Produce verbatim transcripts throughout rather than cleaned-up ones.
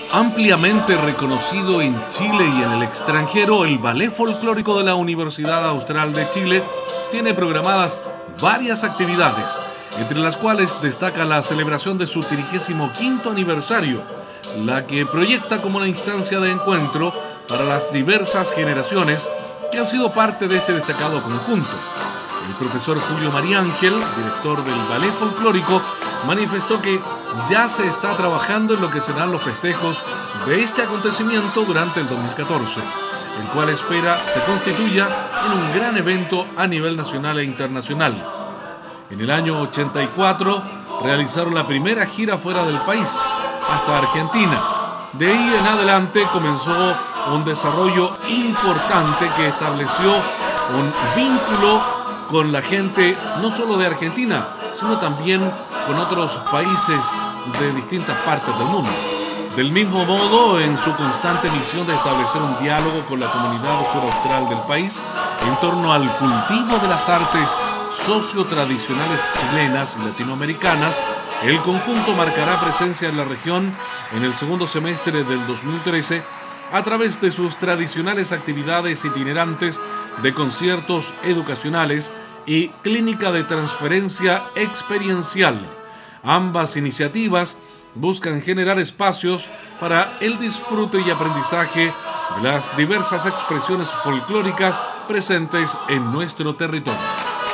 Ampliamente reconocido en Chile y en el extranjero, el Ballet Folclórico de la Universidad Austral de Chile tiene programadas varias actividades, entre las cuales destaca la celebración de su trigésimo quinto aniversario, la que proyecta como una instancia de encuentro para las diversas generaciones que han sido parte de este destacado conjunto. El profesor Julio María Ángel, director del Ballet Folclórico, manifestó que ya se está trabajando en lo que serán los festejos de este acontecimiento durante el dos mil catorce, el cual espera se constituya en un gran evento a nivel nacional e internacional. En el año ochenta y cuatro realizaron la primera gira fuera del país, hasta Argentina. De ahí en adelante comenzó un desarrollo importante que estableció un vínculo con la gente no solo de Argentina, sino también con otros países de distintas partes del mundo. Del mismo modo, en su constante misión de establecer un diálogo con la comunidad suraustral del país en torno al cultivo de las artes socio-tradicionales chilenas y latinoamericanas, el conjunto marcará presencia en la región en el segundo semestre del dos mil trece a través de sus tradicionales actividades itinerantes de conciertos educacionales y clínica de transferencia experiencial. Ambas iniciativas buscan generar espacios para el disfrute y aprendizaje de las diversas expresiones folclóricas presentes en nuestro territorio.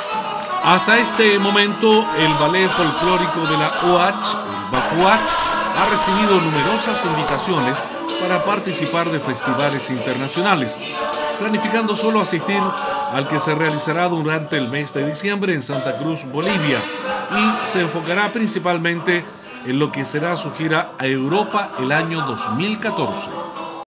Hasta este momento, el Ballet Folclórico de la O H, el BAFUACH, ha recibido numerosas invitaciones para participar de festivales internacionales, planificando solo asistir al que se realizará durante el mes de diciembre en Santa Cruz, Bolivia, y se enfocará principalmente en lo que será su gira a Europa el año dos mil catorce.